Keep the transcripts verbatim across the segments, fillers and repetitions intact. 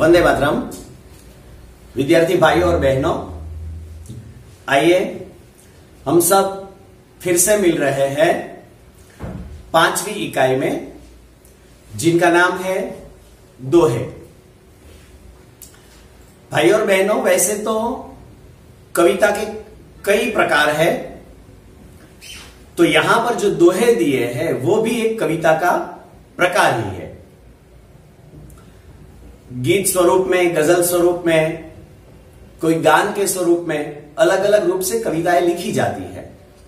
वंदे मातरम। विद्यार्थी भाइयों और बहनों, आइए हम सब फिर से मिल रहे हैं पांचवी इकाई में, जिनका नाम है दोहे। भाइयों और बहनों, वैसे तो कविता के कई प्रकार है, तो यहां पर जो दोहे दिए हैं वो भी एक कविता का प्रकार ही है। गीत स्वरूप में, गजल स्वरूप में, कोई गान के स्वरूप में अलग अलग रूप से कविताएं लिखी जाती है।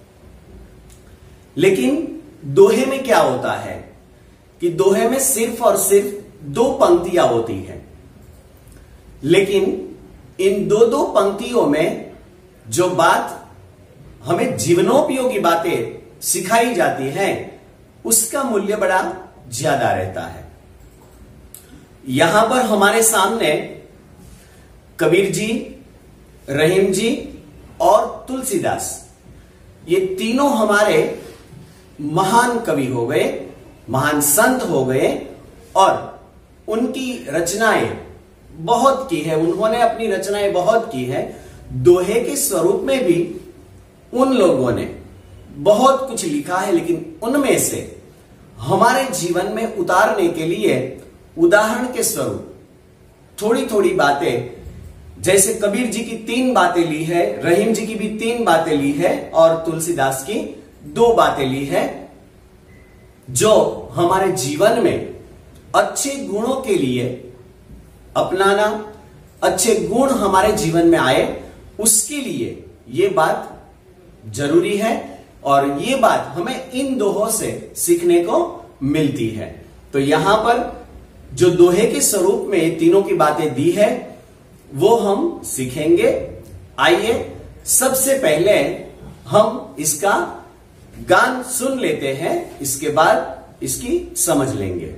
लेकिन दोहे में क्या होता है कि दोहे में सिर्फ और सिर्फ दो पंक्तियां होती हैं, लेकिन इन दो दो पंक्तियों में जो बात हमें जीवनोपयोगी बातें सिखाई जाती हैं, उसका मूल्य बड़ा ज्यादा रहता है। यहां पर हमारे सामने कबीर जी, रहीम जी और तुलसीदास, ये तीनों हमारे महान कवि हो गए, महान संत हो गए, और उनकी रचनाएं बहुत की है, उन्होंने अपनी रचनाएं बहुत की है। दोहे के स्वरूप में भी उन लोगों ने बहुत कुछ लिखा है, लेकिन उनमें से हमारे जीवन में उतारने के लिए उदाहरण के स्वरूप थोड़ी थोड़ी बातें, जैसे कबीर जी की तीन बातें ली है, रहीम जी की भी तीन बातें ली है और तुलसीदास की दो बातें ली है, जो हमारे जीवन में अच्छे गुणों के लिए अपनाना, अच्छे गुण हमारे जीवन में आए, उसके लिए ये बात जरूरी है और ये बात हमें इन दोहों से सीखने को मिलती है। तो यहां पर जो दोहे के स्वरूप में तीनों की बातें दी है वो हम सीखेंगे। आइए सबसे पहले हम इसका गान सुन लेते हैं, इसके बाद इसकी समझ लेंगे।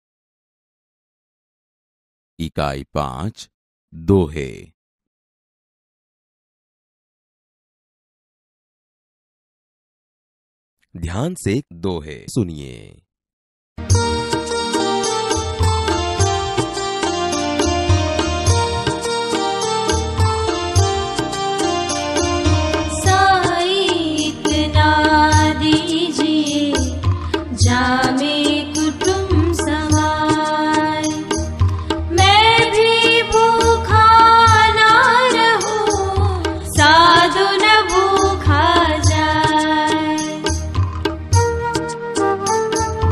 इकाई पांच, दोहे। ध्यान से दोहे सुनिए। जामे कुटुंब समाए, मैं भी भूखा ना रहूं, साधु न भूखा जाए।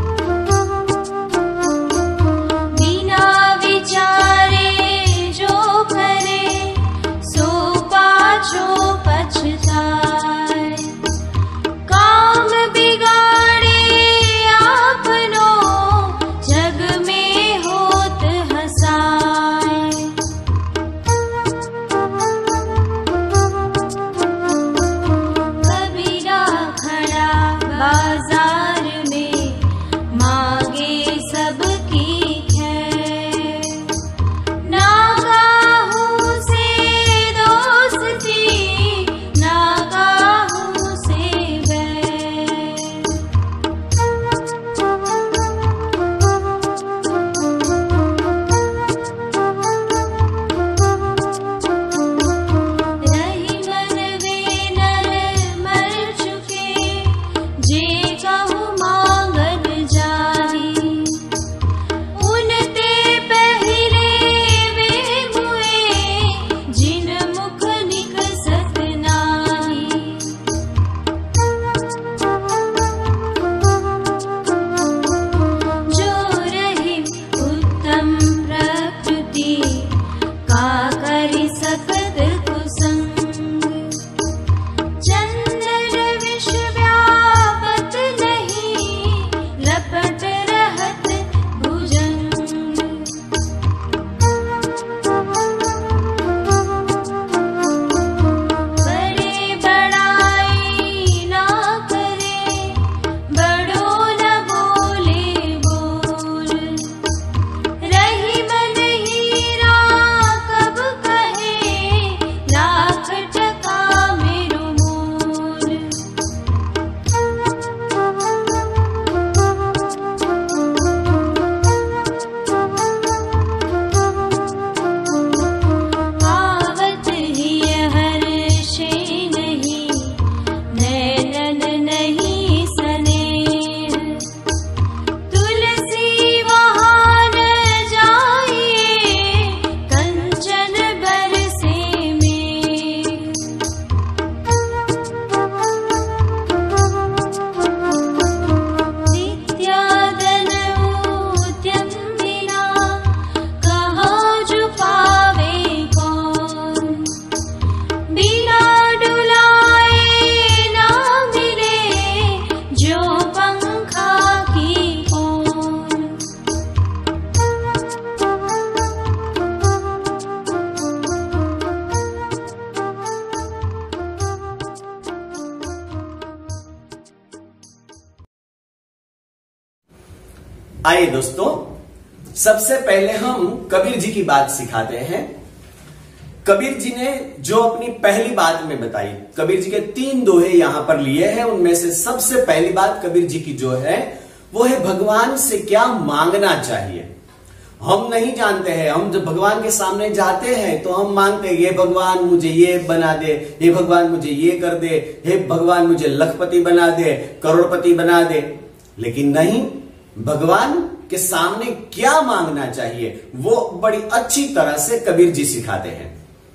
आइए दोस्तों, सबसे पहले हम कबीर जी की बात सिखाते हैं। कबीर जी ने जो अपनी पहली बात में बताई, कबीर जी के तीन दोहे यहां पर लिए हैं, उनमें से सबसे पहली बात कबीर जी की जो है वो है भगवान से क्या मांगना चाहिए। हम नहीं जानते हैं, हम जब भगवान के सामने जाते हैं तो हम मांगते हैं, ये भगवान मुझे ये बना दे, ये भगवान मुझे ये कर दे, हे भगवान मुझे लखपति बना दे, करोड़पति बना दे। लेकिन नहीं, भगवान के सामने क्या मांगना चाहिए वो बड़ी अच्छी तरह से कबीर जी सिखाते हैं।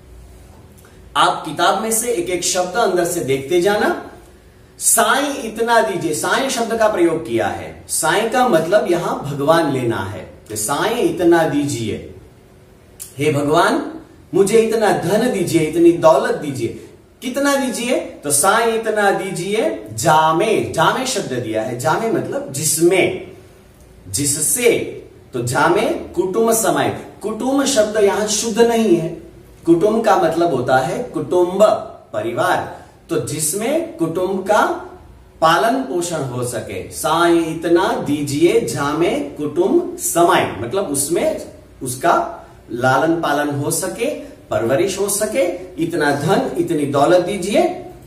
आप किताब में से एक एक शब्द अंदर से देखते जाना। साईं इतना दीजिए, साईं शब्द का प्रयोग किया है। साईं का मतलब यहां भगवान लेना है कि साईं इतना दीजिए, हे भगवान मुझे इतना धन दीजिए, इतनी दौलत दीजिए। कितना दीजिए? तो साईं इतना दीजिए जामे, जामे शब्द दिया है। जामे मतलब जिसमें, जिससे। तो जामे कुटुंब समय, कुटुंब शब्द यहां शुद्ध नहीं है। कुटुंब का मतलब होता है कुटुंब, परिवार। तो जिसमें कुटुंब का पालन पोषण हो सके। साईं इतना दीजिए जामे कुटुंब समय, मतलब उसमें उसका लालन पालन हो सके, परवरिश हो सके। इतना धन, इतनी दौलत दीजिए।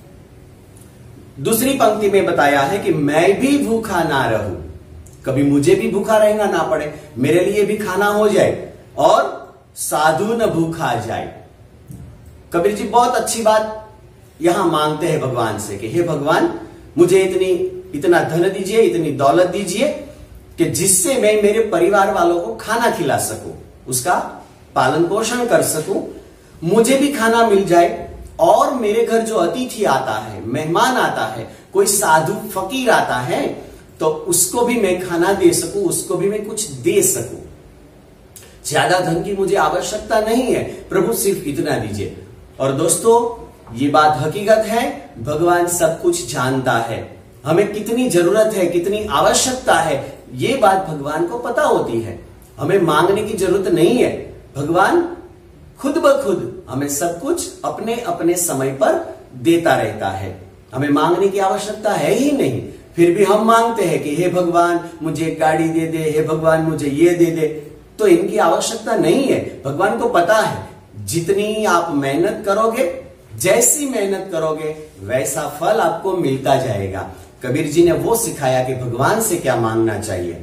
दूसरी पंक्ति में बताया है कि मैं भी भूखा ना रहूं, कभी मुझे भी भूखा रहना ना पड़े, मेरे लिए भी खाना हो जाए, और साधु न भूखा जाए। कबीर जी बहुत अच्छी बात यहां मांगते हैं भगवान से कि हे भगवान मुझे इतनी इतना धन दीजिए, इतनी दौलत दीजिए कि जिससे मैं मेरे परिवार वालों को खाना खिला सकूं, उसका पालन पोषण कर सकूं, मुझे भी खाना मिल जाए, और मेरे घर जो अतिथि आता है, मेहमान आता है, कोई साधु फकीर आता है, तो उसको भी मैं खाना दे सकूं, उसको भी मैं कुछ दे सकूं। ज्यादा धन की मुझे आवश्यकता नहीं है, प्रभु सिर्फ इतना दीजिए। और दोस्तों ये बात हकीकत है, भगवान सब कुछ जानता है, हमें कितनी जरूरत है, कितनी आवश्यकता है, ये बात भगवान को पता होती है। हमें मांगने की जरूरत नहीं है, भगवान खुद ब खुद हमें सब कुछ अपने अपने समय पर देता रहता है। हमें मांगने की आवश्यकता है ही नहीं, फिर भी हम मांगते हैं कि हे भगवान मुझे गाड़ी दे दे, हे भगवान मुझे ये दे दे। तो इनकी आवश्यकता नहीं है। भगवान को पता है जितनी आप मेहनत करोगे, जैसी मेहनत करोगे, वैसा फल आपको मिलता जाएगा। कबीर जी ने वो सिखाया कि भगवान से क्या मांगना चाहिए।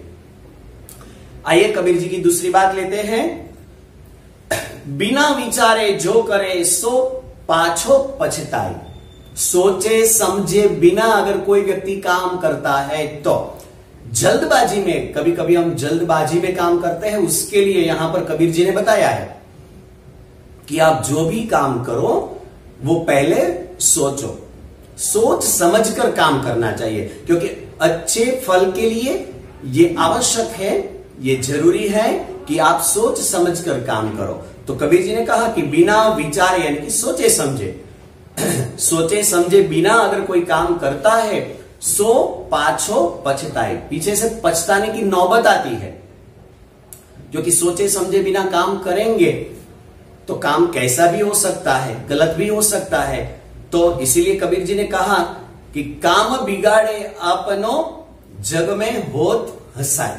आइए कबीर जी की दूसरी बात लेते हैं। बिना विचारे जो करे सो पाछो पछताए। सोचे समझे बिना अगर कोई व्यक्ति काम करता है तो जल्दबाजी में, कभी कभी हम जल्दबाजी में काम करते हैं, उसके लिए यहां पर कबीर जी ने बताया है कि आप जो भी काम करो वो पहले सोचो, सोच समझकर काम करना चाहिए, क्योंकि अच्छे फल के लिए ये आवश्यक है, ये जरूरी है कि आप सोच समझकर काम करो। तो कबीर जी ने कहा कि बिना विचारे यानी कि सोचे समझे सोचे समझे बिना अगर कोई काम करता है सो पाछो पछताए, पीछे से पछताने की नौबत आती है। क्योंकि सोचे समझे बिना काम करेंगे तो काम कैसा भी हो सकता है, गलत भी हो सकता है। तो इसीलिए कबीर जी ने कहा कि काम बिगाड़े अपनो जग में होत हंसाए।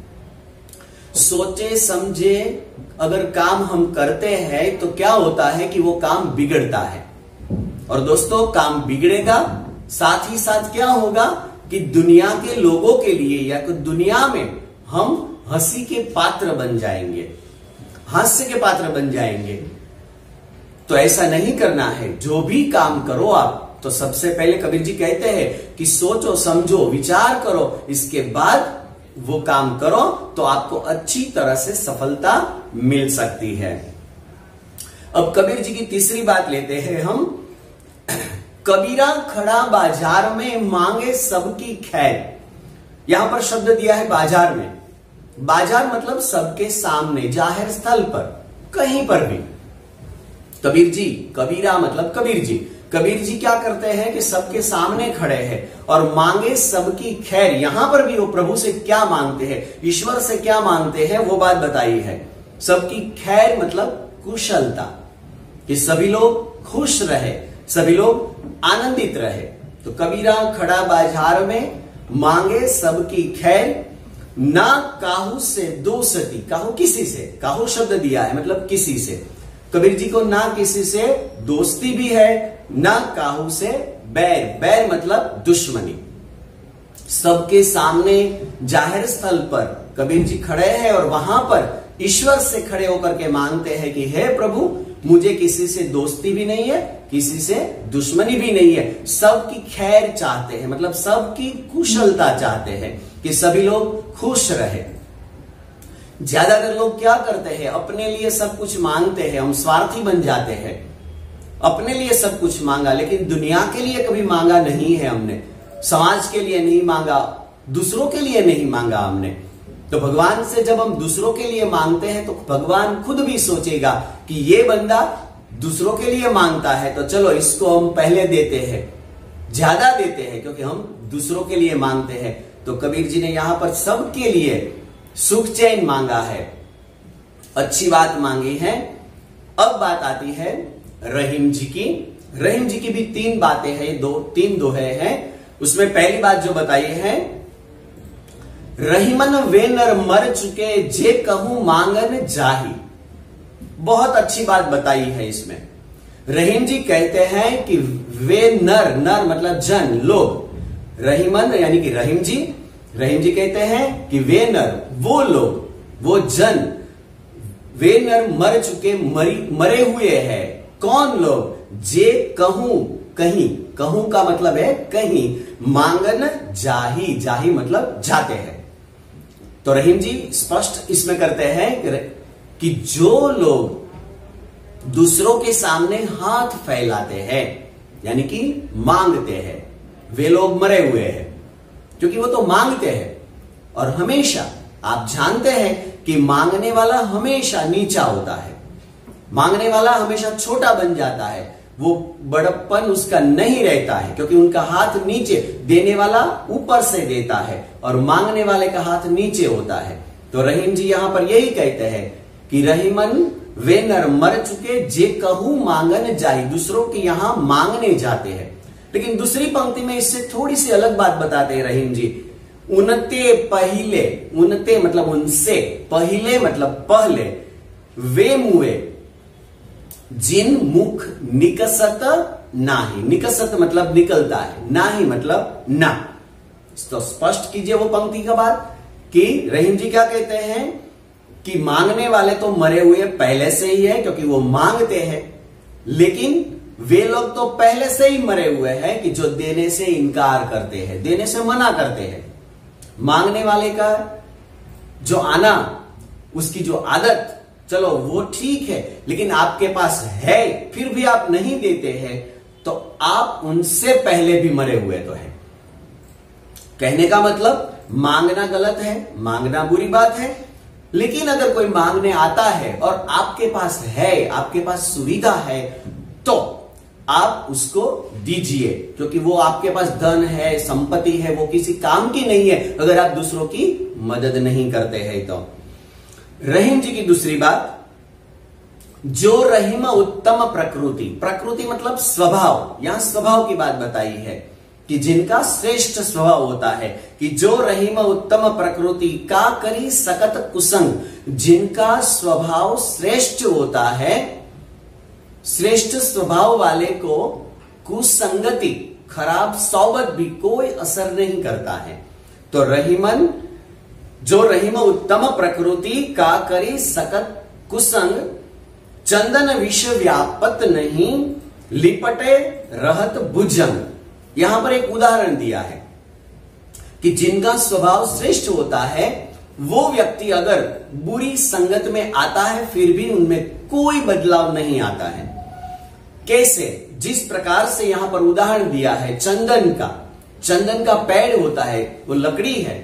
सोचे समझे अगर काम हम करते हैं तो क्या होता है कि वो काम बिगड़ता है। और दोस्तों काम बिगड़ेगा, साथ ही साथ क्या होगा कि दुनिया के लोगों के लिए या तो दुनिया में हम हंसी के पात्र बन जाएंगे, हास्य के पात्र बन जाएंगे। तो ऐसा नहीं करना है। जो भी काम करो आप, तो सबसे पहले कबीर जी कहते हैं कि सोचो समझो विचार करो, इसके बाद वो काम करो तो आपको अच्छी तरह से सफलता मिल सकती है। अब कबीर जी की तीसरी बात लेते हैं हम। कबीरा खड़ा बाजार में मांगे सबकी खैर। यहां पर शब्द दिया है बाजार में। बाजार मतलब सबके सामने, जाहिर स्थल पर, कहीं पर भी। कबीर जी, कबीरा मतलब कबीर जी। कबीर जी क्या करते हैं कि सबके सामने खड़े हैं और मांगे सबकी खैर। यहां पर भी वो प्रभु से क्या मांगते हैं, ईश्वर से क्या मांगते हैं, वो बात बताई है। सबकी खैर मतलब कुशलता, कि सभी लोग खुश रहे, सभी लोग आनंदित रहे। तो कबीरा खड़ा बाजार में मांगे सबकी खैर, ना काहू से दोस्ती, काहू किसी से, काहू शब्द दिया है मतलब किसी से। कबीर जी को ना किसी से दोस्ती भी है, ना काहू से बैर, बैर मतलब दुश्मनी। सबके सामने जाहिर स्थल पर कबीर जी खड़े हैं और वहां पर ईश्वर से खड़े होकर के मांगते हैं कि हे प्रभु, मुझे किसी से दोस्ती भी नहीं है, किसी से दुश्मनी भी नहीं है, सबकी खैर चाहते हैं, मतलब सबकी कुशलता चाहते हैं कि सभी लोग खुश रहे। ज्यादातर लोग क्या करते हैं, अपने लिए सब कुछ मांगते हैं, हम स्वार्थी बन जाते हैं। अपने लिए सब कुछ मांगा लेकिन दुनिया के लिए कभी मांगा नहीं है हमने, समाज के लिए नहीं मांगा, दूसरों के लिए नहीं मांगा हमने। तो भगवान से जब हम दूसरों के लिए मांगते हैं तो भगवान खुद भी सोचेगा कि ये बंदा दूसरों के लिए मांगता है तो चलो इसको हम पहले देते हैं, ज्यादा देते हैं, क्योंकि हम दूसरों के लिए मांगते हैं। तो कबीर जी ने यहां पर सबके लिए सुख चैन मांगा है, अच्छी बात मांगी है। अब बात आती है रहीम जी की। रहीम जी की भी तीन बातें हैं, दो तीन दोहे हैं। उसमें पहली बात जो बताई है, रहीमन वे नर मर चुके जे कहूं मांगन जाही। बहुत अच्छी बात बताई है इसमें। रहीम जी कहते हैं कि वे नर, नर मतलब जन, लोग, रहीमन यानी कि रहीम जी, रहीम जी कहते हैं कि वे नर, वो लोग, वो जन, वे नर मर चुके, मरी मरे हुए हैं। कौन लोग? जे कहूं, कहीं, कहूं का मतलब है कहीं, मांगन जाही, जाही मतलब जाते हैं। तो रहीम जी स्पष्ट इसमें करते हैं कि जो लोग दूसरों के सामने हाथ फैलाते हैं यानी कि मांगते हैं, वे लोग मरे हुए हैं, क्योंकि वो तो मांगते हैं। और हमेशा आप जानते हैं कि मांगने वाला हमेशा नीचा होता है, मांगने वाला हमेशा छोटा बन जाता है, वो बड़प्पन उसका नहीं रहता है, क्योंकि उनका हाथ नीचे, देने वाला ऊपर से देता है और मांगने वाले का हाथ नीचे होता है। तो रहीम जी यहां पर यही कहते हैं कि रहीमन वे नर मर चुके जे कहूं मांगन जाही, दूसरों के यहां मांगने जाते हैं। लेकिन दूसरी पंक्ति में इससे थोड़ी सी अलग बात बताते हैं रहीम जी। उनते पहिले, उनते मतलब उनसे, पहिले मतलब पहले, वे मुए जिन मुख निकसत नाही, निकसत मतलब निकलता है, नाही मतलब ना। तो स्पष्ट कीजिए वो पंक्ति का बात कि रहीम जी क्या कहते हैं कि मांगने वाले तो मरे हुए पहले से ही है, क्योंकि वो मांगते हैं, लेकिन वे लोग तो पहले से ही मरे हुए हैं कि जो देने से इनकार करते हैं, देने से मना करते हैं। मांगने वाले का जो आना, उसकी जो आदत, चलो वो ठीक है, लेकिन आपके पास है फिर भी आप नहीं देते हैं, तो आप उनसे पहले भी मरे हुए तो हैं। कहने का मतलब मांगना गलत है, मांगना बुरी बात है, लेकिन अगर कोई मांगने आता है और आपके पास है, आपके पास सुविधा है, तो आप उसको दीजिए, क्योंकि वो आपके पास धन है, संपत्ति है, वो किसी काम की नहीं है अगर आप दूसरों की मदद नहीं करते हैं। तो रहीम जी की दूसरी बात, जो रहीम उत्तम प्रकृति, प्रकृति मतलब स्वभाव, यहां स्वभाव की बात बताई है कि जिनका श्रेष्ठ स्वभाव होता है, कि जो रहीम उत्तम प्रकृति का करी सकत कुसंग, जिनका स्वभाव श्रेष्ठ होता है, श्रेष्ठ स्वभाव वाले को कुसंगति, खराब सौबत भी कोई असर नहीं करता है। तो रहीमन, जो रहीम उत्तम प्रकृति का करी सकत कुसंग, चंदन विश्व व्यापत नहीं, लिपटे रहत भुजंग। यहां पर एक उदाहरण दिया है कि जिनका स्वभाव श्रेष्ठ होता है, वो व्यक्ति अगर बुरी संगत में आता है फिर भी उनमें कोई बदलाव नहीं आता है। कैसे? जिस प्रकार से यहां पर उदाहरण दिया है चंदन का, चंदन का पेड़ होता है, वो लकड़ी है,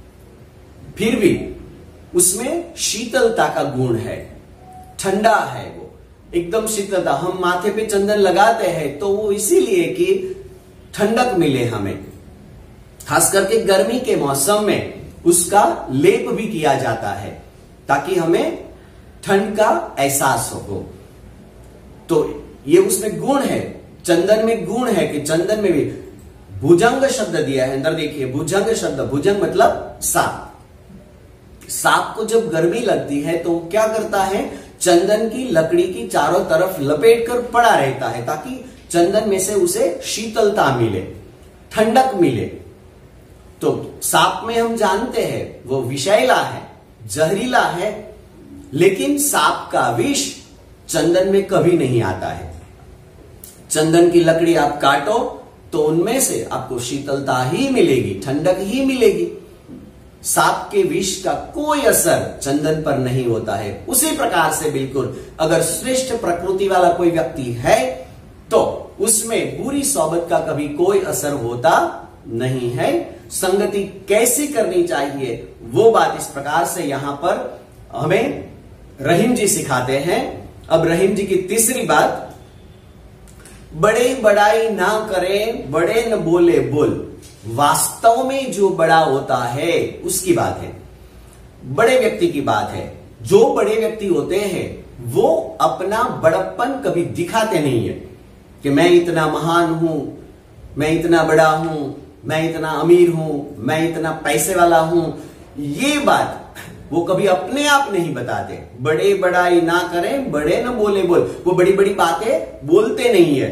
फिर भी उसमें शीतलता का गुण है, ठंडा है, वो एकदम शीतलता। हम माथे पे चंदन लगाते हैं तो वो इसीलिए कि ठंडक मिले हमें, खास करके गर्मी के मौसम में उसका लेप भी किया जाता है ताकि हमें ठंड का एहसास हो। तो ये उसमें गुण है, चंदन में गुण है कि चंदन में भी भुजंग शब्द दिया है, अंदर देखिए भुजंग शब्द, भुजंग मतलब सांप, सांप को जब गर्मी लगती है तो क्या करता है, चंदन की लकड़ी की चारों तरफ लपेट कर पड़ा रहता है ताकि चंदन में से उसे शीतलता मिले, ठंडक मिले। तो सांप में हम जानते हैं वो विषैला है, जहरीला है, लेकिन सांप का विष चंदन में कभी नहीं आता है। चंदन की लकड़ी आप काटो तो उनमें से आपको शीतलता ही मिलेगी, ठंडक ही मिलेगी। सांप के विष का कोई असर चंदन पर नहीं होता है। उसी प्रकार से बिल्कुल अगर श्रेष्ठ प्रकृति वाला कोई व्यक्ति है तो उसमें बुरी सोबत का कभी कोई असर होता नहीं है। संगति कैसी करनी चाहिए वो बात इस प्रकार से यहां पर हमें रहीम जी सिखाते हैं। अब रहीम जी की तीसरी बात, बड़े बड़ाई ना करें, बड़े न बोले बोल। वास्तव में जो बड़ा होता है उसकी बात है, बड़े व्यक्ति की बात है। जो बड़े व्यक्ति होते हैं वो अपना बड़प्पन कभी दिखाते नहीं है कि मैं इतना महान हूं, मैं इतना बड़ा हूं, मैं इतना अमीर हूं, मैं इतना पैसे वाला हूं। ये बात वो कभी अपने आप नहीं बताते। बड़े बड़ाई ना करें, बड़े न बोले बोल। वो बड़ी बड़ी बातें बोलते नहीं है।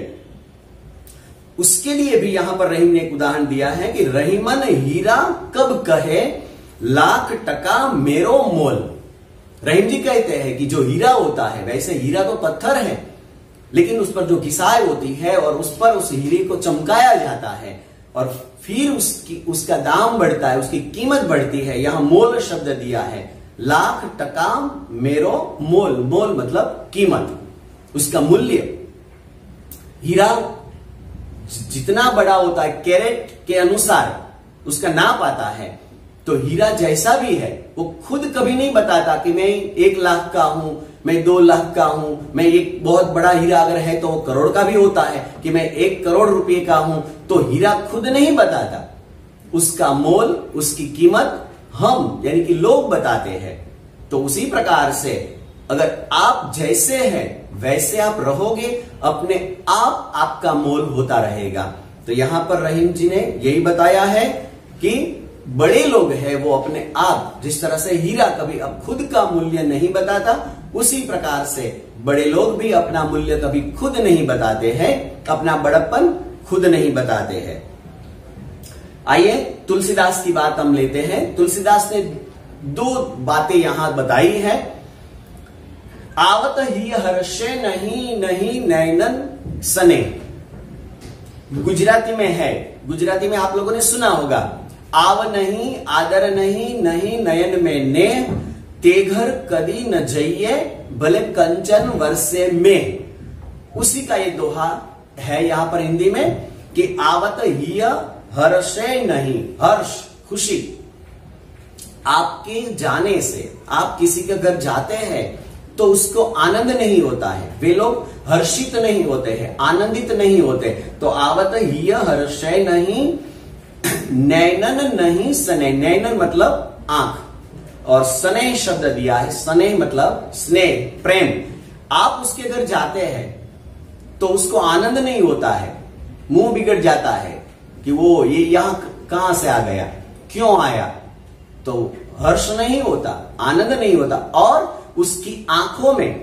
उसके लिए भी यहां पर रहीम ने एक उदाहरण दिया है कि रहीमन हीरा कब कहे, लाख टका मेरो मोल। रहीम जी कहते हैं कि जो हीरा होता है, वैसे हीरा तो पत्थर है, लेकिन उस पर जो घिसाई होती है और उस पर उस हीरे को चमकाया जाता है और फिर उसकी उसका दाम बढ़ता है, उसकी कीमत बढ़ती है। यहां मोल शब्द दिया है, लाख टका मेरो मोल। मोल मतलब कीमत, उसका मूल्य। हीरा जितना बड़ा होता है कैरेट के अनुसार उसका नाप आता है। तो हीरा जैसा भी है वो खुद कभी नहीं बताता कि मैं एक लाख का हूं, मैं दो लाख का हूं, मैं एक बहुत बड़ा हीरा अगर है तो वो करोड़ का भी होता है कि मैं एक करोड़ रुपए का हूं। तो हीरा खुद नहीं बताता, उसका मोल, उसकी कीमत हम यानी कि लोग बताते हैं। तो उसी प्रकार से अगर आप जैसे हैं वैसे आप रहोगे, अपने आप आपका मोल होता रहेगा। तो यहां पर रहीम जी ने यही बताया है कि बड़े लोग हैं वो अपने आप, जिस तरह से हीरा कभी अब खुद का मूल्य नहीं बताता, उसी प्रकार से बड़े लोग भी अपना मूल्य कभी खुद नहीं बताते हैं, अपना बड़प्पन खुद नहीं बताते हैं। आइए तुलसीदास की बात हम लेते हैं। तुलसीदास ने दो बातें यहां बताई है। आवत ही हर्षे नहीं नहीं नैनन सने। गुजराती में है, गुजराती में आप लोगों ने सुना होगा, आव नहीं, आदर नहीं, नहीं नयन में ने, ते घर कदी न जइए, भले कंचन वर्षे में। उसी का ये दोहा है यहां पर हिंदी में कि आवत ही हर्षे नहीं, हर्ष खुशी। आपके जाने से, आप किसी के घर जाते हैं तो उसको आनंद नहीं होता है, वे लोग हर्षित नहीं होते हैं, आनंदित नहीं होते। तो आवत ही हर्षय नहीं, नैनन नहीं सने। नैनन मतलब आंख, और स्नेह शब्द दिया है, स्नेह मतलब स्नेह, प्रेम। आप उसके घर जाते हैं तो उसको आनंद नहीं होता है, मुंह बिगड़ जाता है कि वो ये यहां कहां से आ गया, क्यों आया। तो हर्ष नहीं होता, आनंद नहीं होता, और उसकी आंखों में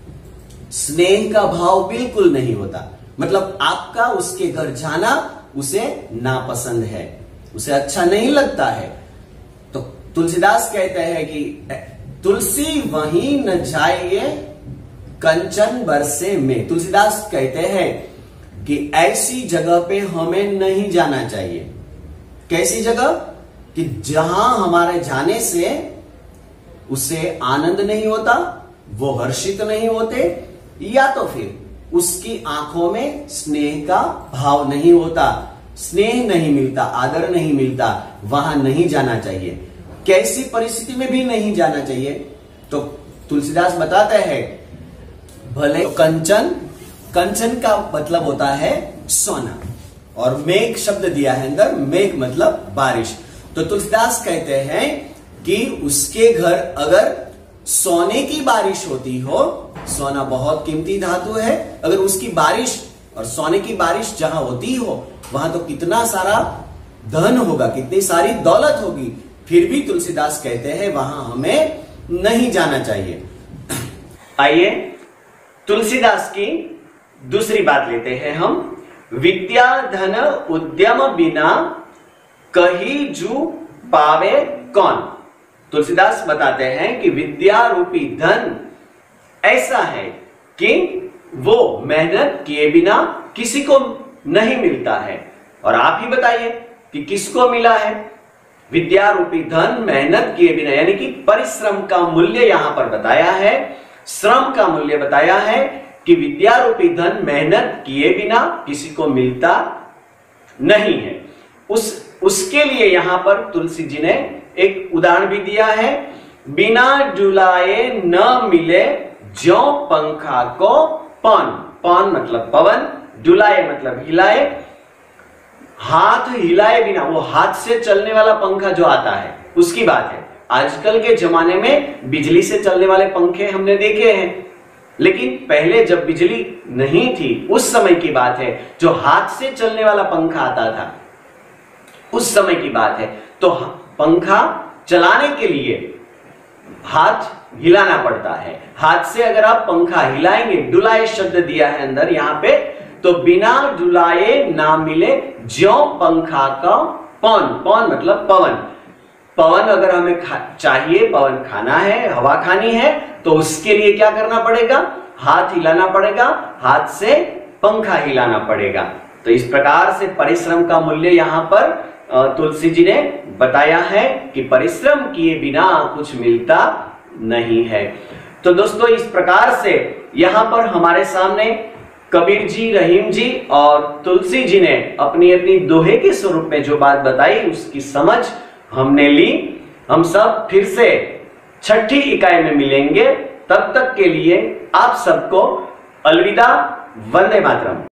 स्नेह का भाव बिल्कुल नहीं होता। मतलब आपका उसके घर जाना उसे नापसंद है, उसे अच्छा नहीं लगता है। तो तुलसीदास कहते हैं कि तुलसी वहीं न जाइए कंचन बरसे में। तुलसीदास कहते हैं कि ऐसी जगह पे हमें नहीं जाना चाहिए। कैसी जगह? कि जहां हमारे जाने से उसे आनंद नहीं होता, वो हर्षित नहीं होते, या तो फिर उसकी आंखों में स्नेह का भाव नहीं होता, स्नेह नहीं मिलता, आदर नहीं मिलता, वहां नहीं जाना चाहिए। कैसी परिस्थिति में भी नहीं जाना चाहिए? तो तुलसीदास बताते हैं, भले कंचन, कंचन का मतलब होता है सोना, और मेघ शब्द दिया है अंदर, मेघ मतलब बारिश। तो तुलसीदास कहते हैं कि उसके घर अगर सोने की बारिश होती हो, सोना बहुत कीमती धातु है, अगर उसकी बारिश और सोने की बारिश जहां होती हो वहां तो कितना सारा धन होगा, कितनी सारी दौलत होगी, फिर भी तुलसीदास कहते हैं वहां हमें नहीं जाना चाहिए। आइए तुलसीदास की दूसरी बात लेते हैं हम। विद्या धन उद्यम बिना कही जू पावे कौन। तुलसीदास बताते हैं कि विद्या रूपी धन ऐसा है कि वो मेहनत किए बिना किसी को नहीं मिलता है। और आप ही बताइए कि किसको मिला है विद्या रूपी धन मेहनत किए बिना, यानी कि परिश्रम का मूल्य यहां पर बताया है, श्रम का मूल्य बताया है कि विद्या रूपी धन मेहनत किए बिना किसी को मिलता नहीं है। उस उसके लिए यहां पर तुलसी जी ने एक उदाहरण भी दिया है। बिना डुलाए न मिले ज्यों पंखा को पवन। पवन मतलब पवन, डुलाए मतलब हिलाए, हाथ हिलाए बिना, वो हाथ से चलने वाला पंखा जो आता है उसकी बात है। आजकल के जमाने में बिजली से चलने वाले पंखे हमने देखे हैं, लेकिन पहले जब बिजली नहीं थी उस समय की बात है, जो हाथ से चलने वाला पंखा आता था उस समय की बात है। तो पंखा चलाने के लिए हाथ हिलाना पड़ता है। हाथ से अगर आप पंखा हिलाएंगे, डुलाए शब्द दिया है अंदर यहां पे, तो बिना डुलाए ना मिले ज्यों पंखा का पवन। पवन मतलब पवन। पवन अगर हमें चाहिए, पवन खाना है, हवा खानी है, तो उसके लिए क्या करना पड़ेगा, हाथ हिलाना पड़ेगा, हाथ से पंखा हिलाना पड़ेगा। तो इस प्रकार से परिश्रम का मूल्य यहां पर तुलसी जी ने बताया है कि परिश्रम किए बिना कुछ मिलता नहीं है। तो दोस्तों इस प्रकार से यहां पर हमारे सामने कबीर जी, रहीम जी और तुलसी जी ने अपनी अपनी दोहे के स्वरूप में जो बात बताई उसकी समझ हमने ली। हम सब फिर से छठी इकाई में मिलेंगे, तब तक के लिए आप सबको अलविदा, वंदे मातरम।